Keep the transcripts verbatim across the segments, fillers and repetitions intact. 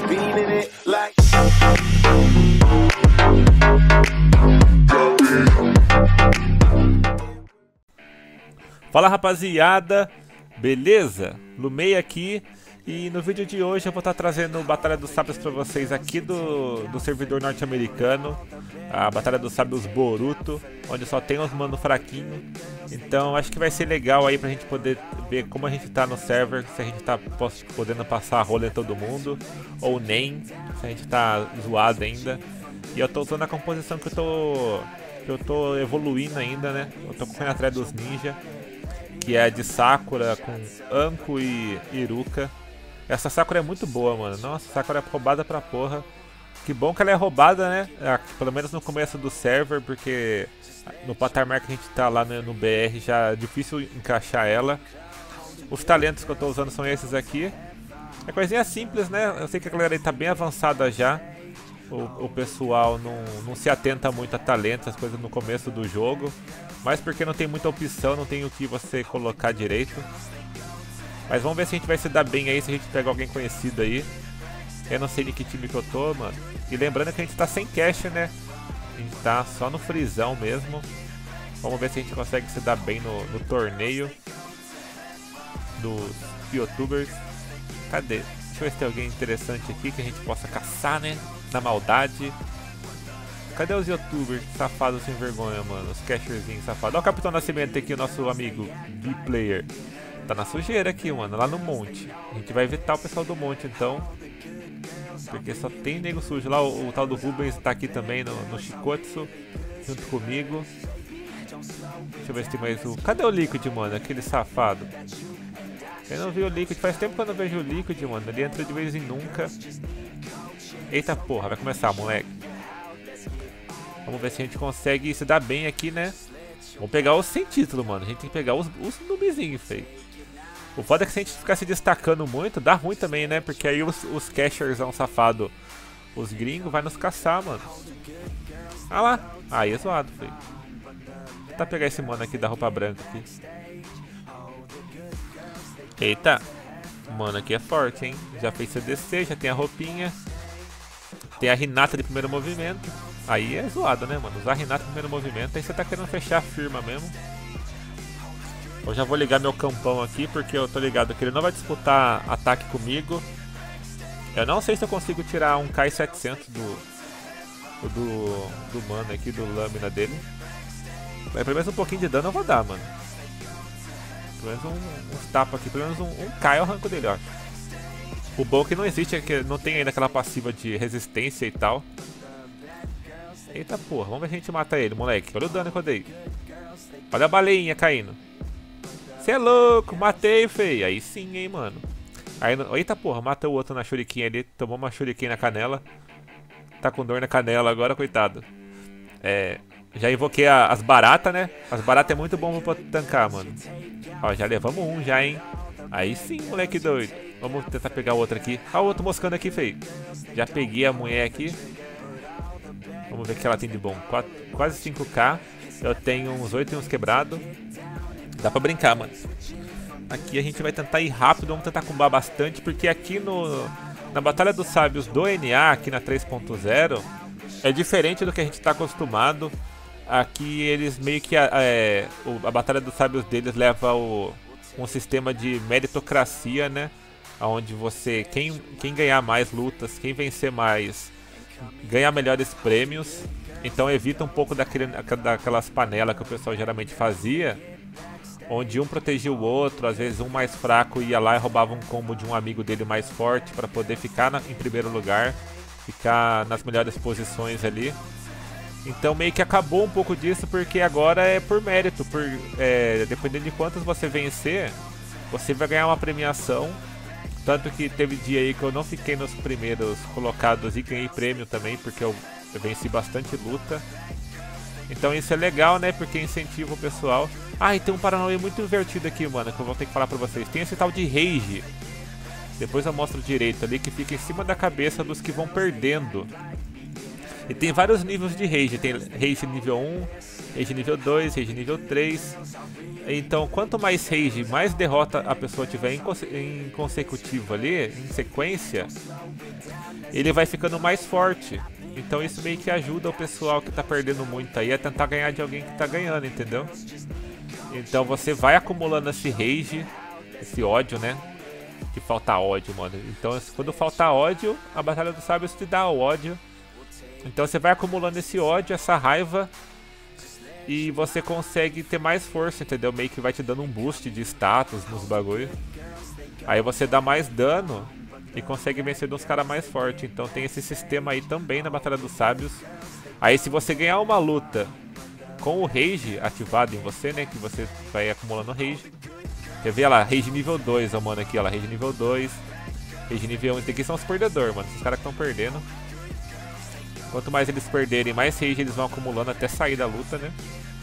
beaming it like. Fala rapaziada, beleza? Lumei aqui e no vídeo de hoje eu vou estar trazendo Batalha dos Sábios para vocês aqui do, do servidor norte-americano, a Batalha dos Sábios Boruto, onde só tem os mano fraquinho. Então acho que vai ser legal aí pra gente poder ver como a gente tá no server, se a gente tá podendo passar a rola em todo mundo ou nem, se a gente tá zoado ainda. E eu tô usando a composição que eu tô, que eu tô evoluindo ainda, né? Eu tô correndo atrás dos ninja, que é de Sakura com Anko e Iruka. Essa Sakura é muito boa, mano. Nossa, Sakura é roubada pra porra. Que bom que ela é roubada, né? Pelo menos no começo do server, porque no patamar que a gente tá lá no, no B R já é difícil encaixar ela. Os talentos que eu tô usando são esses aqui. É coisinha simples, né? Eu sei que a galera aí tá bem avançada já. O, o pessoal não, não se atenta muito a talentos, as coisas no começo do jogo. Mas porque não tem muita opção, não tem o que você colocar direito. Mas vamos ver se a gente vai se dar bem aí, se a gente pega alguém conhecido aí. Eu não sei de que time que eu tô, mano. E lembrando que a gente tá sem cash, né? A gente tá só no frisão mesmo. Vamos ver se a gente consegue se dar bem no, no torneio dos youtubers. Cadê? Deixa eu ver se tem alguém interessante aqui que a gente possa caçar, né? Na maldade. Cadê os youtubers safados sem vergonha, mano? Os casherzinhos safados. Olha o Capitão Nascimento aqui, o nosso amigo B-Player. Tá na sujeira aqui, mano, lá no monte. A gente vai evitar o pessoal do monte, então. Porque só tem nego sujo. Lá o, o tal do Rubens tá aqui também no, no Shikotsu, junto comigo. Deixa eu ver se tem mais o... Cadê o Liquid, mano? Aquele safado. Eu não vi o Liquid. Faz tempo que eu não vejo o Liquid, mano. Ele entra de vez em nunca. Eita porra, vai começar, moleque. Vamos ver se a gente consegue se dar bem aqui, né? Vamos pegar os sem título, mano. A gente tem que pegar os, os noobzinhos, feio. O foda é que se a gente ficar se destacando muito, dá ruim também, né? Porque aí os, os cashersão safado, os gringos, vai nos caçar, mano. Ah lá. Aí é zoado, feio. Vou tentar pegar esse mano aqui da roupa branca aqui. Eita. O mano aqui é forte, hein? Já fez C D C, já tem a roupinha. Tem a Hinata de primeiro movimento. Aí é zoado, né, mano? Usar a Hinata de primeiro movimento, aí você tá querendo fechar a firma mesmo. Eu já vou ligar meu campão aqui, porque eu tô ligado que ele não vai disputar ataque comigo. Eu não sei se eu consigo tirar um K setecentos do, do, do mano aqui, do lâmina dele. Mas pelo menos um pouquinho de dano eu vou dar, mano. Pelo menos um, uns tapas aqui, pelo menos um, um K eu arranco dele, ó. O bom é que não existe, é que não tem ainda aquela passiva de resistência e tal. Eita porra, vamos ver se a gente mata ele, moleque. Olha o dano que eu dei. Olha a baleinha caindo. Cê é louco, matei, feio. Aí sim, hein, mano. Aí, eita porra, mata o outro na shuriken ali. Tomou uma shuriken na canela. Tá com dor na canela agora, coitado. É, já invoquei a, as baratas, né? As baratas é muito bom pra tancar, mano. Ó, já levamos um já, hein. Aí sim, moleque doido. Vamos tentar pegar o outro aqui. Ah, o outro moscando aqui, feio. Já peguei a mulher aqui. Vamos ver o que ela tem de bom. quatro, quase cinco K. Eu tenho uns oito e uns quebrados. Dá pra brincar, mano. Aqui a gente vai tentar ir rápido. Vamos tentar combar bastante. Porque aqui no, na Batalha dos Sábios do N A, aqui na três ponto zero, é diferente do que a gente tá acostumado. Aqui eles meio que... É, a Batalha dos Sábios deles leva o, um sistema de meritocracia, né? Onde você... Quem, quem ganhar mais lutas, quem vencer mais... ganhar melhores prêmios. Então evita um pouco daquele, daquelas panelas que o pessoal geralmente fazia, onde um protegia o outro. Às vezes um mais fraco ia lá e roubava um combo de um amigo dele mais forte para poder ficar na, em primeiro lugar, ficar nas melhores posições ali. Então meio que acabou um pouco disso, porque agora é por mérito, por, é, dependendo de quantos você vencer, você vai ganhar uma premiação. Tanto que teve dia aí que eu não fiquei nos primeiros colocados e ganhei prêmio também, porque eu, eu venci bastante luta. Então isso é legal, né? Porque incentiva o pessoal. Ah, e tem um Paranauê muito invertido aqui, mano, que eu vou ter que falar pra vocês. Tem esse tal de Rage. Depois eu mostro direito ali, que fica em cima da cabeça dos que vão perdendo. E tem vários níveis de Rage. Tem Rage nível um, Rage nível dois, Rage nível três. Então, quanto mais Rage, mais derrota a pessoa tiver em, conse em consecutivo ali, em sequência, ele vai ficando mais forte. Então isso meio que ajuda o pessoal que tá perdendo muito aí a tentar ganhar de alguém que tá ganhando, entendeu? Então você vai acumulando esse Rage, esse ódio, né? Que falta ódio, mano. Então quando falta ódio, a Batalha dos Sábios te dá o ódio. Então você vai acumulando esse ódio, essa raiva, e você consegue ter mais força, entendeu? Meio que vai te dando um boost de status nos bagulho. Aí você dá mais dano e consegue vencer dos caras mais fortes. Então tem esse sistema aí também na Batalha dos Sábios. Aí se você ganhar uma luta com o Rage ativado em você, né? Que você vai acumulando Rage. Quer ver, olha lá, Rage nível dois, ó, mano, aqui, ó lá, Rage nível dois. Rage nível um, esses aqui são os perdedores, mano. Esses caras que estão perdendo. Quanto mais eles perderem, mais Rage eles vão acumulando até sair da luta, né?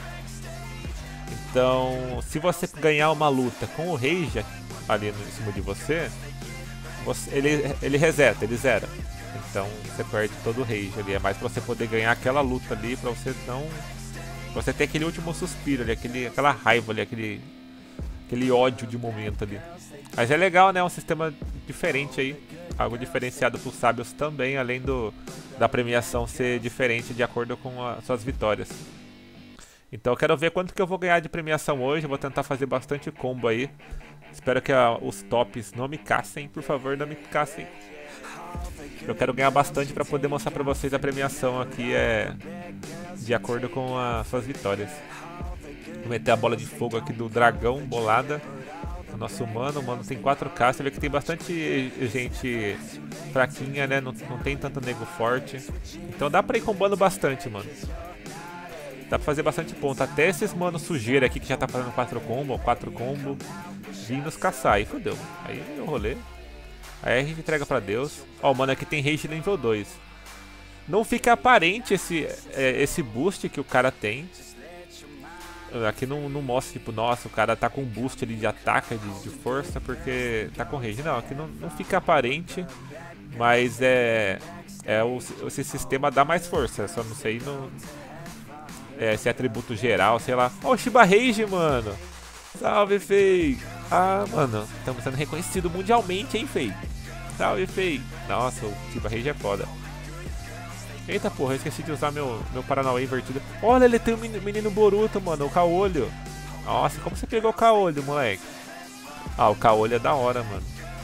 Então, se você ganhar uma luta com o Rage ali em cima de você, você ele, ele reseta, ele zera. Então, você perde todo o Rage ali. É mais pra você poder ganhar aquela luta ali, pra você não... Pra você ter aquele último suspiro ali, aquele, aquela raiva ali, aquele... Aquele ódio de momento ali. Mas é legal, né? Um sistema diferente aí. Algo diferenciado pros sábios também, além do, da premiação ser diferente de acordo com as suas vitórias. Então eu quero ver quanto que eu vou ganhar de premiação hoje. Eu vou tentar fazer bastante combo aí. Espero que a, os tops não me caçem. Por favor, não me caçem. Eu quero ganhar bastante para poder mostrar para vocês a premiação aqui é de acordo com as suas vitórias. Vou meter a bola de fogo aqui do dragão bolada. O nosso humano, o humano tem quatro K. Você vê que tem bastante gente fraquinha, né? Não, não tem tanto nego forte. Então dá pra ir combando bastante, mano. Dá pra fazer bastante ponto. Até esses manos sujeira aqui que já tá fazendo quatro combo, quatro combo, vim nos caçar. Aí fodeu. Aí é o rolê. Aí a gente entrega pra Deus. Ó, o mano aqui tem Rage nível dois. Não fica aparente esse, é, esse boost que o cara tem. Aqui não, não mostra, tipo, nossa, o cara tá com boost ali de ataque, de, de força, porque tá com rage. Não, aqui não, não fica aparente, mas é, é o, esse sistema dá mais força, só não sei no, é, esse atributo geral, sei lá. Ó, o Shiba Rage, mano! Salve, Fei! Ah, mano, estamos sendo reconhecido mundialmente, hein, Fei? Salve, Fei! Nossa, o Shiba Rage é foda. Eita porra, eu esqueci de usar meu, meu Paranauê invertido. Olha, ele tem o um menino Boruto, mano, o Caolho. Nossa, como você pegou o Caolho, moleque? Ah, o Caolho é da hora, mano.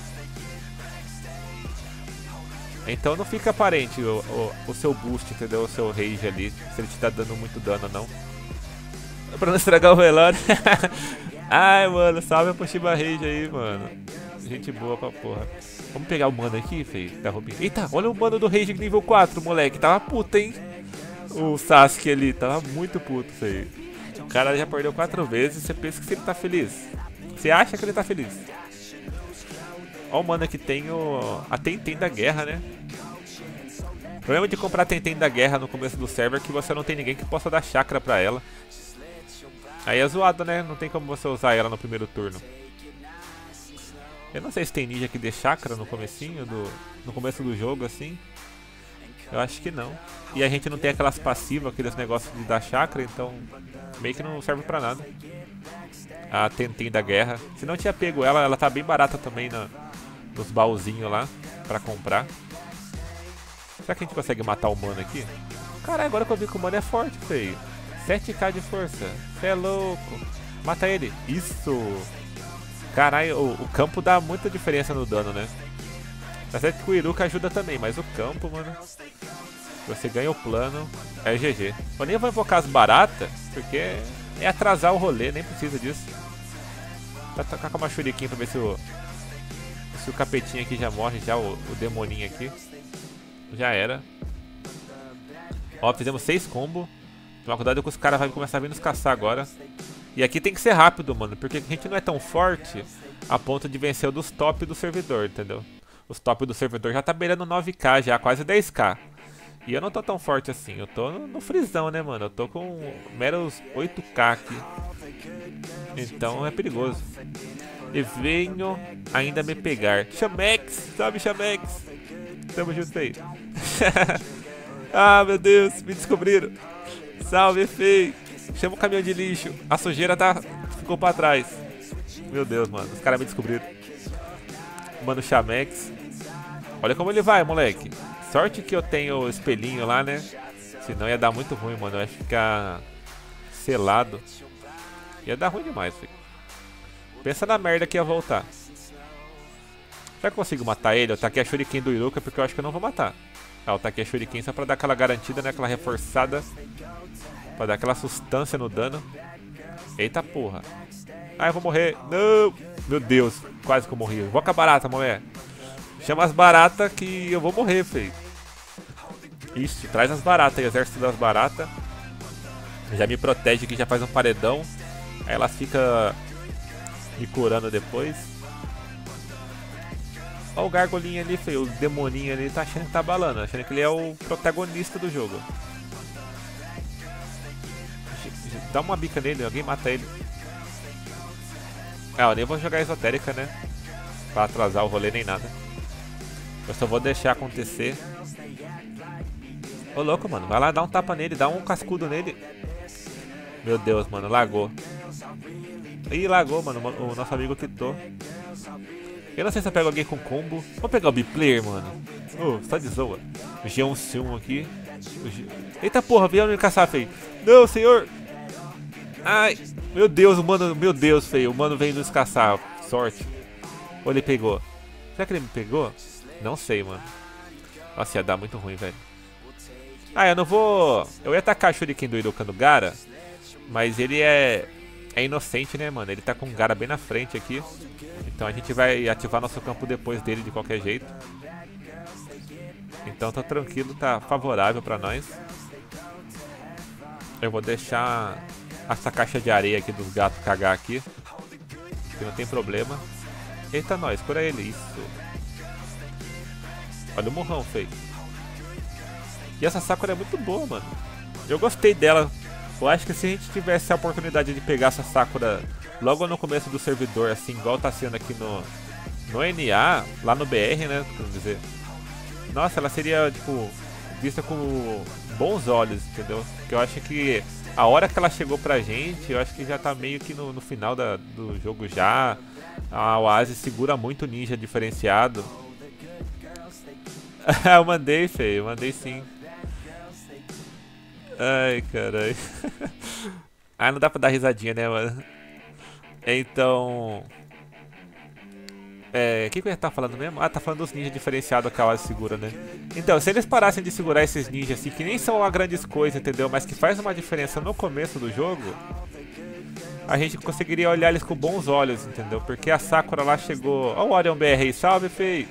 Então não fica aparente o, o, o seu boost, entendeu? O seu rage ali, se ele te tá dando muito dano ou não. Pra não estragar o velório. Ai, mano, salve pro Shiba Rage aí, mano. Gente boa pra porra. Vamos pegar o mano aqui, feio, da roupinha. Eita, olha o mano do Rage nível quatro, moleque. Tava puto, hein? O Sasuke ali, tava muito puto, feio. O cara já perdeu quatro vezes. Você pensa que ele tá feliz? Você acha que ele tá feliz? Ó o mano que tem o... a Tenten da Guerra, né? O problema de comprar a Tenten da Guerra no começo do server é que você não tem ninguém que possa dar chakra pra ela. Aí é zoado, né? Não tem como você usar ela no primeiro turno. Eu não sei se tem ninja que dê chakra no comecinho do, no começo do jogo, assim. Eu acho que não. E a gente não tem aquelas passivas, aqueles negócios de dar chakra, então meio que não serve pra nada. A Tenten da Guerra. Se não tinha pego ela, ela tá bem barata também na, nos baúzinhos lá, pra comprar. Será que a gente consegue matar o mano aqui? Caralho, agora que eu vi que o mano é forte, feio. sete K de força. Cê é louco. Mata ele. Isso. Caralho, o, o campo dá muita diferença no dano, né? Tá certo que o Iruka ajuda também, mas o campo, mano... Você ganha o plano, é G G. Eu nem vou invocar as baratas, porque é atrasar o rolê, nem precisa disso. Vou tacar com uma shuriken pra ver se o... Se o capetinho aqui já morre, já o, o demoninho aqui. Já era. Ó, fizemos seis combos. Toma cuidado que os caras vão começar a vir nos caçar agora. E aqui tem que ser rápido, mano, porque a gente não é tão forte a ponto de vencer o dos top do servidor, entendeu? Os top do servidor já tá beirando nove K já, quase dez K. E eu não tô tão forte assim, eu tô no, no frisão, né, mano? Eu tô com meros oito K aqui. Então é perigoso. E venho ainda me pegar. Chamex, sabe, Chamex? Tamo junto aí. Ah, meu Deus, me descobriram. Salve, Fei. Chama o caminhão de lixo. A sujeira tá... ficou pra trás. Meu Deus, mano. Os caras me descobriram. Mano, Chamex. Olha como ele vai, moleque. Sorte que eu tenho o espelhinho lá, né? Senão ia dar muito ruim, mano. Ia ficar selado. Ia dar ruim demais, filho. Pensa na merda que ia voltar. Será que eu consigo matar ele? Eu taquei a Shuriken do Iruka porque eu acho que eu não vou matar. Ah, eu taquei a Shuriken só pra dar aquela garantida, né? Aquela reforçada. Pra dar aquela sustância no dano. Eita porra. Ah, eu vou morrer. Não! Meu Deus, quase que eu morri. Invoca a barata, mulher. Chama as baratas que eu vou morrer, feio. Isso, traz as baratas aí, exército das baratas. Já me protege aqui, já faz um paredão. Aí elas ficam me curando depois. Olha o gargolinho ali, feio. O demoninho ali tá achando que tá balando. Achando que ele é o protagonista do jogo. Dá uma bica nele, alguém mata ele. Ah, eu nem vou jogar esotérica, né? Pra atrasar o rolê nem nada. Eu só vou deixar acontecer. Ô louco, mano, vai lá, dá um tapa nele, dá um cascudo nele. Meu Deus, mano, lagou. Ih, lagou, mano, o nosso amigo quitou. Eu não sei se eu pego alguém com combo. Vou pegar o biplayer, mano. Ô, oh, só de zoa. O G um C um aqui. G... Eita porra, veio me caçar, feio. Não, senhor. Ai, meu Deus, o mano, meu Deus, feio. O mano veio nos caçar. Sorte. Ou ele pegou? Será que ele me pegou? Não sei, mano. Nossa, ia dar muito ruim, velho. Ah, eu não vou... Eu ia atacar a Shuriken do Iruka no Gara, mas ele é... é inocente, né, mano? Ele tá com o Gara bem na frente aqui. Então a gente vai ativar nosso campo depois dele de qualquer jeito. Então tá tranquilo, tá favorável pra nós. Eu vou deixar essa caixa de areia aqui dos gatos cagar aqui, que não tem problema. Eita, nós, cura ele, isso. Olha o murrão, feio. E essa Sakura é muito boa, mano. Eu gostei dela. Eu acho que se a gente tivesse a oportunidade de pegar essa Sakura logo no começo do servidor, assim, igual tá sendo aqui no, no N A, lá no B R, né, quer dizer. Nossa, ela seria, tipo, vista com bons olhos, entendeu? Porque eu acho que a hora que ela chegou pra gente, eu acho que já tá meio que no, no final da, do jogo já. A Oasis segura muito o ninja diferenciado. Eu mandei, feio, eu mandei sim. Ai, caralho. Ah, não dá pra dar risadinha, né, mano? Então... É... O que, que eu ia estar falando mesmo? Ah, tá falando dos ninjas diferenciados que a Oasis segura, né? Então, se eles parassem de segurar esses ninjas assim, que nem são uma grandes coisas, entendeu? Mas que faz uma diferença no começo do jogo, a gente conseguiria olhar eles com bons olhos, entendeu? Porque a Sakura lá chegou... Ó o Orion B R aí, salve, feio!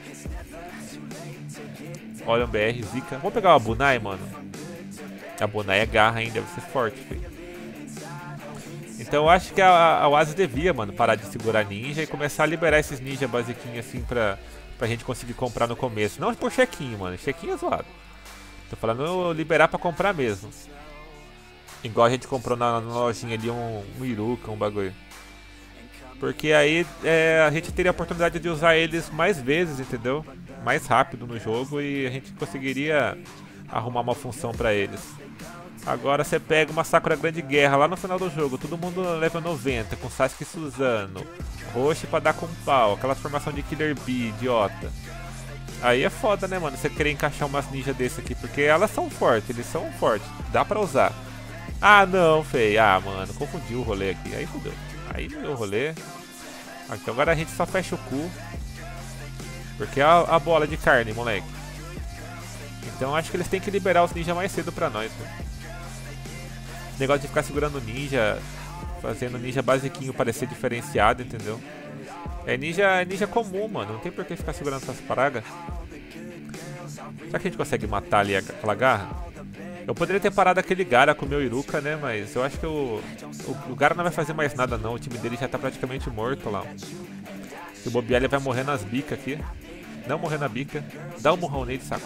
Orion B R, zica. Vamos pegar uma Bunai, mano? A Bunai é garra ainda, deve ser forte, feio. Então eu acho que a, a Oasis devia, mano, parar de segurar ninja e começar a liberar esses ninja basiquinhos assim pra, pra gente conseguir comprar no começo. Não por chequinho, mano. Chequinho é zoado. Tô falando liberar pra comprar mesmo. Igual a gente comprou na, na lojinha ali um, um Iruka, um bagulho. Porque aí é, a gente teria a oportunidade de usar eles mais vezes, entendeu? Mais rápido no jogo e a gente conseguiria arrumar uma função pra eles. Agora você pega uma Sakura Grande Guerra lá no final do jogo, todo mundo leva noventa, com Sasuke e Suzano, Roshi pra dar com pau, aquela formação de Killer Bee, idiota. Aí é foda, né, mano, você querer encaixar umas ninjas desse aqui, porque elas são fortes, eles são fortes, dá pra usar. Ah, não, feio, ah, mano, confundiu o rolê aqui, aí fudeu. Aí fudeu o rolê. Ah, então agora a gente só fecha o cu, porque é a, a bola de carne, moleque. Então acho que eles têm que liberar os ninjas mais cedo pra nós, mano. Negócio de ficar segurando ninja, fazendo ninja basiquinho parecer diferenciado, entendeu? É ninja, é ninja comum, mano. Não tem por que ficar segurando essas pragas. Será que a gente consegue matar ali aquela garra? Eu poderia ter parado aquele Gara com o meu Iruka, né? Mas eu acho que o, o, o Gara não vai fazer mais nada, não. O time dele já tá praticamente morto lá. Se o bobear, ele vai morrer nas bicas aqui. Não morrer na bica. Dá um murrão nele, saco.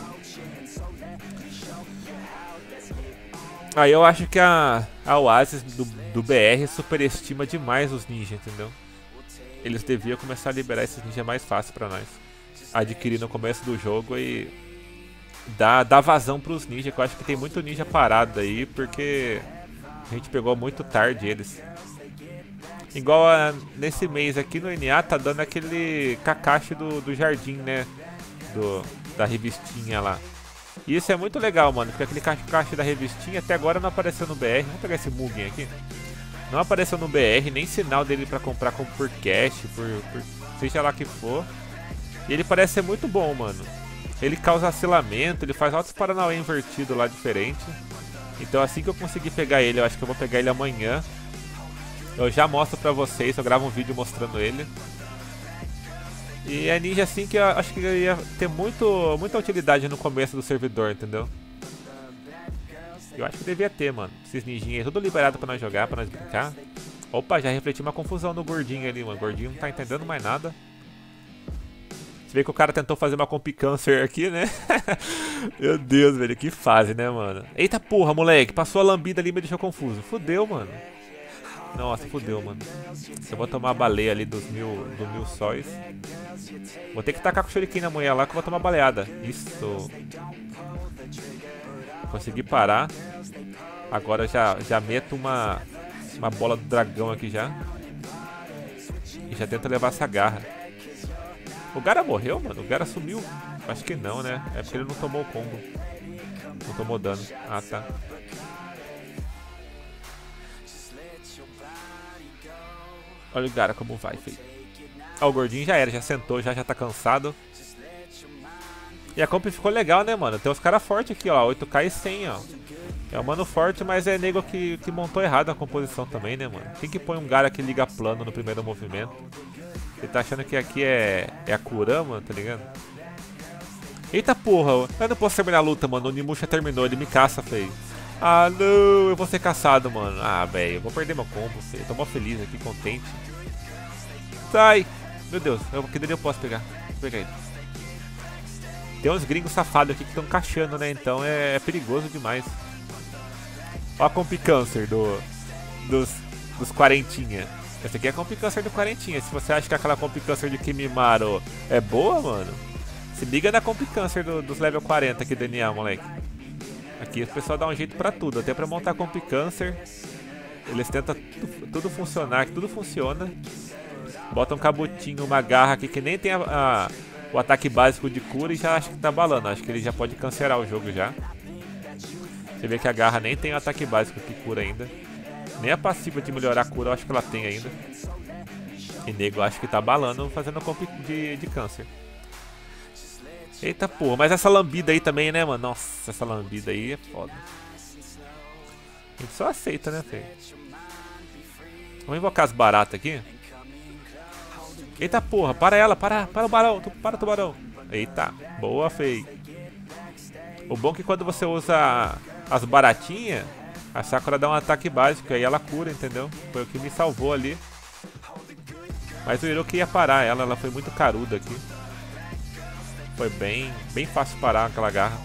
Aí eu acho que a, a Oasis do, do B R superestima demais os ninjas, entendeu? Eles deviam começar a liberar esses ninjas mais fácil pra nós. Adquirir no começo do jogo e dar, dar vazão pros ninjas, que eu acho que tem muito ninja parado aí, porque A gente pegou muito tarde eles. Igual a, nesse mês aqui no N A tá dando aquele Kakashi do, do Jardim, né? Do, da revistinha lá. E isso é muito legal, mano, porque aquele Kakashi da revistinha até agora não apareceu no B R. Vamos pegar esse Mugen aqui. Não apareceu no B R, nem sinal dele pra comprar como por cash, por, por seja lá que for. E ele parece ser muito bom, mano. Ele causa acilamento, ele faz altos paranauê invertido lá diferente. Então assim que eu conseguir pegar ele, eu acho que eu vou pegar ele amanhã. Eu já mostro pra vocês, eu gravo um vídeo mostrando ele. E é ninja assim que eu acho que ia ter muito, muita utilidade no começo do servidor, entendeu? Eu acho que devia ter, mano. Esses ninjinhos aí, tudo liberado pra nós jogar, pra nós brincar. Opa, já refleti uma confusão no gordinho ali, mano. O gordinho não tá entendendo mais nada. Você vê que o cara tentou fazer uma comp câncer aqui, né? Meu Deus, velho, que fase, né, mano? Eita porra, moleque, passou a lambida ali e me deixou confuso. Fudeu, mano. Nossa, fudeu, mano. Eu vou tomar a baleia ali dos mil, do mil sóis. Vou ter que tacar com o shuriken na mulher lá que eu vou tomar baleada. Isso. Consegui parar. Agora já, já meto uma, uma bola do dragão aqui já. E já tento levar essa garra. O Gara morreu, mano? O Gara sumiu? Acho que não, né? É porque ele não tomou o combo. Não tomou dano. Ah, tá. Olha o Gara como vai, filho. Ah, o gordinho já era, já sentou, já, já tá cansado. E a comp ficou legal, né, mano? Tem uns caras fortes aqui, ó. oito K e cem, ó. É um mano forte, mas é nego que, que montou errado a composição também, né, mano? Quem que põe um Gara que liga plano no primeiro movimento? Ele tá achando que aqui é, é a Kurama, tá ligado? Eita porra, eu não posso terminar a luta, mano. O Onimusha terminou, ele me caça, feio. Ah, não, eu vou ser caçado, mano. Ah, velho, eu vou perder meu combo, feio. Tô mó feliz aqui, contente. Sai! Meu Deus, eu, que dele eu posso pegar? Vou pegar ele. Tem uns gringos safados aqui que estão caixando, né? Então é, é perigoso demais. Ó a comp câncer do, dos, dos quarentinha. Essa aqui é a comp câncer do quarentinha. Se você acha que aquela comp câncer de Kimimaro é boa, mano, se liga na comp câncer do, dos level quarenta aqui do N A, moleque. Aqui o pessoal dá um jeito pra tudo, até pra montar comp câncer. Eles tentam tudo, tudo funcionar, que tudo funciona. Bota um cabutinho, uma garra aqui que nem tem a, a, o ataque básico de cura e já acho que tá balando. Acho que ele já pode cancelar o jogo já. Você vê que a garra nem tem o ataque básico que cura ainda. Nem a passiva de melhorar a cura eu acho que ela tem ainda. E nego acho que tá balando fazendo comp de, de câncer. Eita porra, mas essa lambida aí também, né, mano? Nossa, essa lambida aí é foda. A gente só aceita, né, feio? Vamos invocar as baratas aqui. Eita porra, para ela, para, para o barão, para o tubarão. Eita, boa, feio. O bom é que quando você usa as baratinhas, a Sakura dá um ataque básico, aí ela cura, entendeu? Foi o que me salvou ali. Mas o Hiroki ia parar ela, ela foi muito caruda aqui. Foi bem, bem fácil parar aquela garra.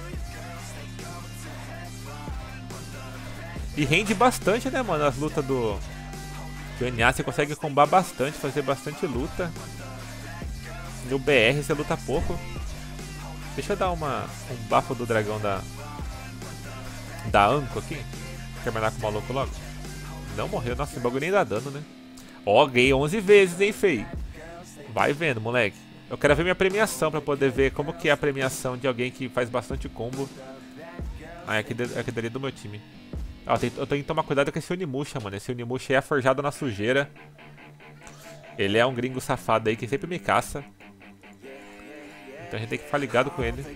E rende bastante, né, mano, as lutas do, do N A. Você consegue combar bastante, fazer bastante luta. No B R você luta pouco. Deixa eu dar uma, um bafo do dragão da da Anko aqui. Terminar com o maluco logo. Não morreu, nossa, esse bagulho nem dá dano, né? Ó, ganhei onze vezes, hein, feio. Vai vendo, moleque. Eu quero ver minha premiação pra poder ver como que é a premiação de alguém que faz bastante combo. Ah, é aqui, é aqui dali do meu time. Ah, eu, tenho, eu tenho que tomar cuidado com esse Onimusha, mano. Esse Onimusha é forjado na sujeira. Ele é um gringo safado aí que sempre me caça. Então a gente tem que ficar ligado com ele.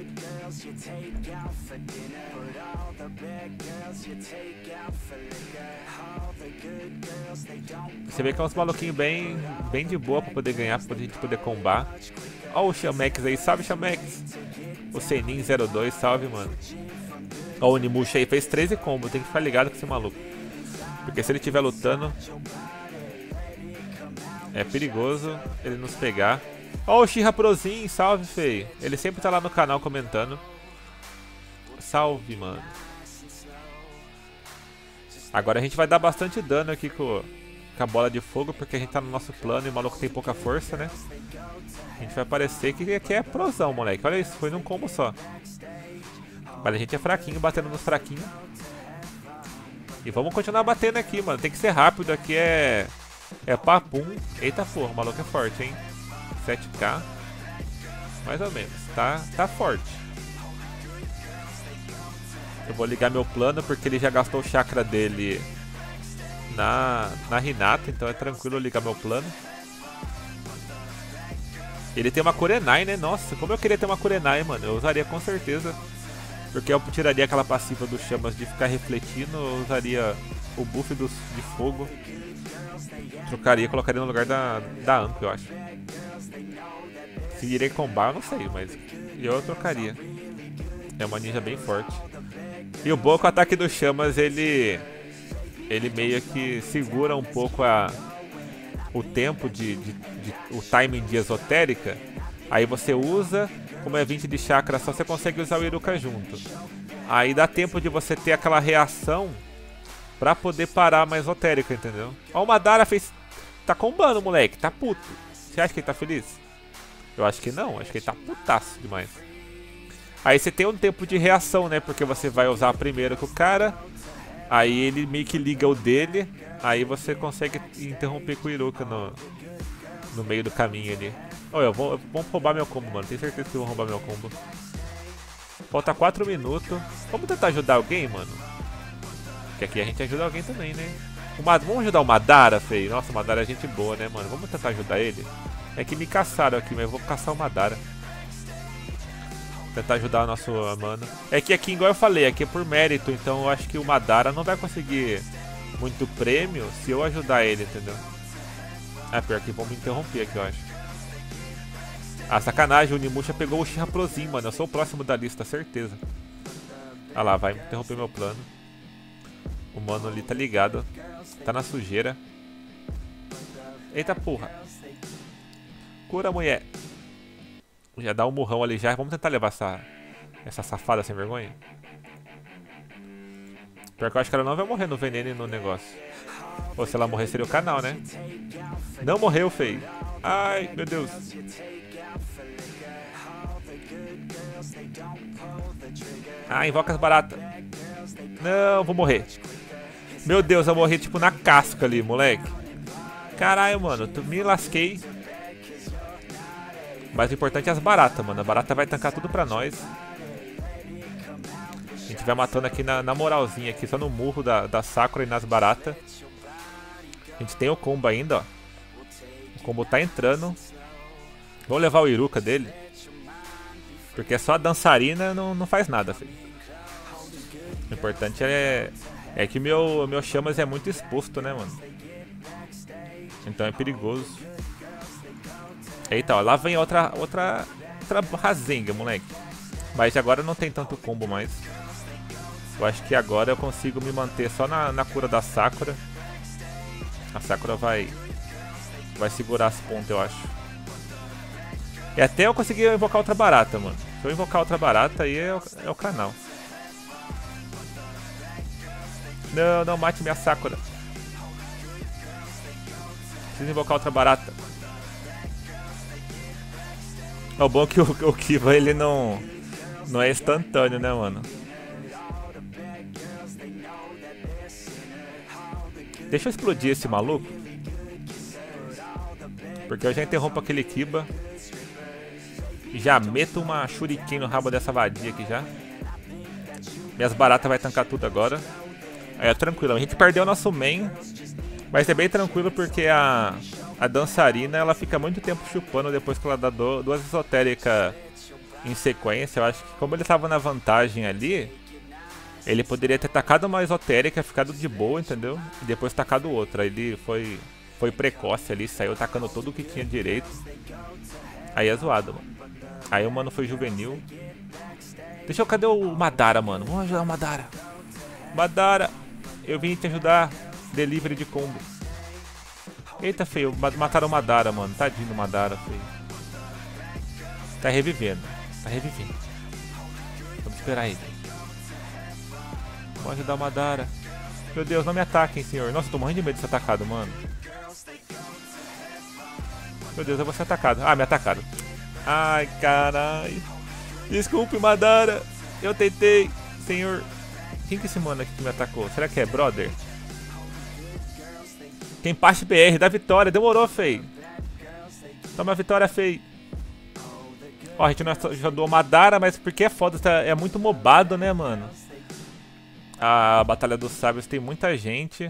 Você vê que é uns maluquinhos bem, bem de boa pra poder ganhar, pra gente poder combar. Ó o Shamex aí, salve Shamex. O Senin zero dois, salve, mano. Ó o Onimusha aí, fez treze combos, tem que ficar ligado com esse maluco. Porque se ele estiver lutando, é perigoso ele nos pegar. Ó o Shira Prozinho, salve, feio. Ele sempre tá lá no canal comentando. Salve, mano. Agora a gente vai dar bastante dano aqui com, com a bola de fogo, porque a gente tá no nosso plano e o maluco tem pouca força, né? A gente vai parecer que aqui é prosão, moleque. Olha isso, foi num combo só. Mas a gente é fraquinho, batendo nos fraquinhos. E vamos continuar batendo aqui, mano. Tem que ser rápido. Aqui é... É papum. Eita porra, o maluco é forte, hein? sete K. Mais ou menos. Tá, tá forte. Eu vou ligar meu plano porque ele já gastou o chakra dele na, na Hinata. Então é tranquilo eu ligar meu plano. Ele tem uma Kurenai, né? Nossa, como eu queria ter uma Kurenai, mano. Eu usaria com certeza. Porque eu tiraria aquela passiva dos chamas de ficar refletindo. Eu usaria o buff dos, de fogo. Trocaria, colocaria no lugar da, da Amp, eu acho. Se irei combar, eu não sei, mas eu trocaria. É uma ninja bem forte. E o bom é que o ataque dos chamas, ele... Ele meio que segura um pouco a... O tempo de, de, de... O timing de esotérica. Aí você usa... Como é vinte de chakra só, você consegue usar o Iruka junto. Aí dá tempo de você ter aquela reação pra poder parar mais esotérica, entendeu? Ó, o Madara fez... Tá combando, moleque. Tá puto. Você acha que ele tá feliz? Eu acho que não. Acho que ele tá putaço demais. Aí você tem um tempo de reação, né? Porque você vai usar primeiro com o cara. Aí ele meio que liga o dele. Aí você consegue interromper com o Iruka no, no meio do caminho ali. Olha, eu vou, eu vou roubar meu combo, mano. Tenho certeza que vão roubar meu combo. Falta quatro minutos. Vamos tentar ajudar alguém, mano? Porque aqui a gente ajuda alguém também, né? O Mad... Vamos ajudar o Madara, feio. Nossa, o Madara é gente boa, né, mano? Vamos tentar ajudar ele? É que me caçaram aqui, mas eu vou caçar o Madara. Tentar ajudar o nosso mano. É que aqui, igual eu falei, aqui é por mérito. Então eu acho que o Madara não vai conseguir muito prêmio se eu ajudar ele, entendeu? Ah, pior que vão me interromper aqui, eu acho. Ah, sacanagem, o Unimusha pegou o Shinra Prozinho, mano. Eu sou o próximo da lista, certeza. Ah lá, vai interromper meu plano. O mano ali tá ligado. Tá na sujeira. Eita porra. Cura, mulher. Já dá um murrão ali já. Vamos tentar levar essa, essa safada sem vergonha. Pior que eu acho que ela não vai morrer no veneno e no negócio. Ou se ela morrer seria o canal, né? Não morreu, feio. Ai, meu Deus. Ah, invoca as baratas. Não, vou morrer. Meu Deus, eu morri tipo na casca ali, moleque. Caralho, mano, tu me lasquei. Mas o importante é as baratas, mano. A barata vai tancar tudo pra nós. A gente vai matando aqui na, na moralzinha, aqui só no murro da, da Sakura e nas baratas. A gente tem o combo ainda, ó. O combo tá entrando. Vamos levar o Iruka dele. Porque só a dançarina não, não faz nada, filho. O importante é, é que meu, meu chamas é muito exposto, né, mano? Então é perigoso. Eita, ó, lá vem outra, outra, outra Rasengan, moleque. Mas agora não tem tanto combo mais. Eu acho que agora eu consigo me manter só na, na cura da Sakura. A Sakura vai, vai segurar as pontas, eu acho. E até eu conseguir invocar outra barata, mano. Se eu invocar outra barata, aí é o, é o canal. Não, não mate minha Sakura. Preciso invocar outra barata. É o bom é que o, o Kiva, ele não, não é instantâneo, né, mano? Deixa eu explodir esse maluco. Porque eu já interrompo aquele Kiba. E já meto uma shuriken no rabo dessa vadia aqui já. Minhas baratas vai tancar tudo agora. Aí é tranquilo, a gente perdeu o nosso main. Mas é bem tranquilo porque a, a dançarina, ela fica muito tempo chupando depois que ela dá do, duas esotéricas em sequência. Eu acho que como ele tava na vantagem ali, ele poderia ter tacado uma esotérica, ficado de boa, entendeu? E depois tacado outra. Ele foi, foi precoce ali, saiu tacando tudo o que tinha direito. Aí é zoado, mano. Aí o mano foi juvenil. Deixa eu... Cadê o Madara, mano? Vamos ajudar o Madara. Madara, eu vim te ajudar. Delivery de combo. Eita, feio. Mataram o Madara, mano. Tadinho do Madara, feio. Tá revivendo. Tá revivendo. Vamos esperar ele. Vamos ajudar o Madara. Meu Deus, não me ataquem, senhor. Nossa, eu tô morrendo de medo de ser atacado, mano. Meu Deus, eu vou ser atacado. Ah, me atacaram. Ai, caralho. Desculpe, Madara. Eu tentei, senhor. Quem que é esse mano aqui que me atacou? Será que é brother? Kenpachi B R, dá vitória. Demorou, fei. Toma a vitória, fei. Ó, a gente não ajudou Madara, mas porque é foda, é muito mobado, né, mano? A Batalha dos Sábios tem muita gente.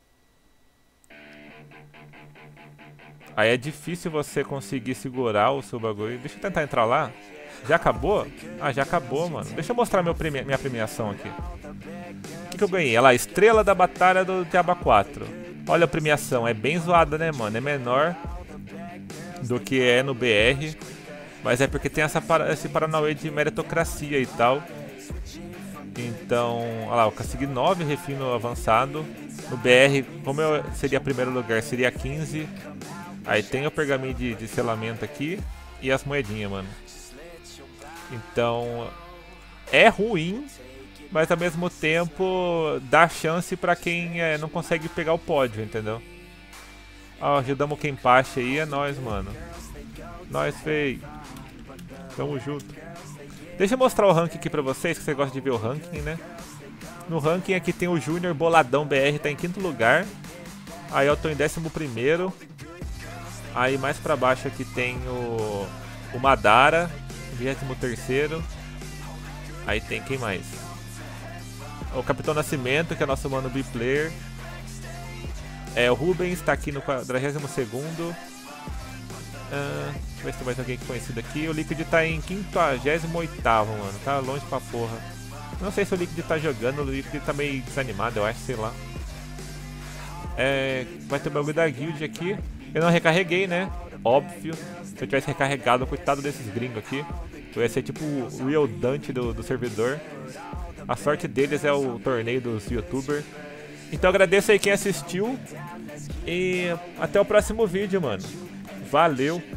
Aí é difícil você conseguir segurar o seu bagulho. Deixa eu tentar entrar lá. Já acabou? Ah, já acabou, mano. Deixa eu mostrar meu premi minha premiação aqui. O que, que eu ganhei? Olha lá, Estrela da Batalha do Diaba quatro. Olha a premiação, é bem zoada, né, mano? É menor do que é no B R. Mas é porque tem essa para esse paranauê de meritocracia e tal. Então, olha lá, eu consegui nove refino avançado. No B R, como eu seria primeiro lugar, seria quinze. Aí tem o pergaminho de, de selamento aqui e as moedinhas, mano. Então, é ruim, mas ao mesmo tempo dá chance pra quem é, não consegue pegar o pódio, entendeu? Ó, ajudamos o Kenpachi aí, é nóis, mano. Nós, fei. Tamo junto. Deixa eu mostrar o ranking aqui pra vocês, que vocês gostam de ver o ranking, né? No ranking aqui tem o Júnior Boladão B R, tá em quinto lugar. Aí eu tô em décimo primeiro. Aí mais pra baixo aqui tem o, o Madara, vigésimo terceiro. Aí tem quem mais? O Capitão Nascimento, que é nosso mano B-Player. É, o Rubens tá aqui no quadragésimo segundo. Ah, deixa eu ver se tem mais alguém conhecido aqui. O Liquid tá em quinquagésimo oitavo, mano. Tá longe pra porra. Não sei se o Liquid tá jogando, o Liquid tá meio desanimado, eu acho, sei lá. É, vai ter o bagulho da guild aqui. Eu não recarreguei, né? Óbvio. Se eu tivesse recarregado, coitado desses gringos aqui, eu ia ser tipo o Real Dante do, do servidor. A sorte deles é o torneio dos youtubers. Então agradeço aí quem assistiu. E até o próximo vídeo, mano. Valeu!